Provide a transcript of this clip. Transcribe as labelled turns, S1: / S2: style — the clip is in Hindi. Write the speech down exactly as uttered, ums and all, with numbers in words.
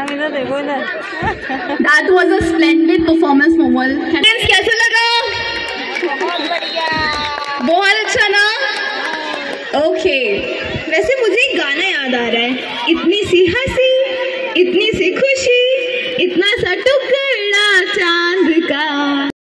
S1: मैम इधर देखो इधर।
S2: That was a splendid performance, Momal. Friends, कैसा लगा?
S1: बहुत बढ़िया,
S2: बहुत अच्छा ना? ओके, वैसे मुझे एक गाना याद आ रहा है, इतनी सी हंसी, इतनी सी खुशी, इतना सा टुकड़ा चांद का।